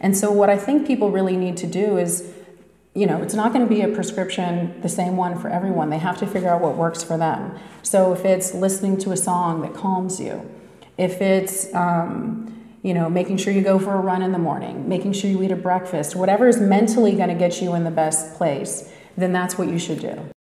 And so what I think people really need to do is, it's not going to be a prescription, the same one for everyone. They have to figure out what works for them. So if it's listening to a song that calms you, if it's, making sure you go for a run in the morning, making sure you eat a breakfast, whatever is mentally going to get you in the best place, then that's what you should do.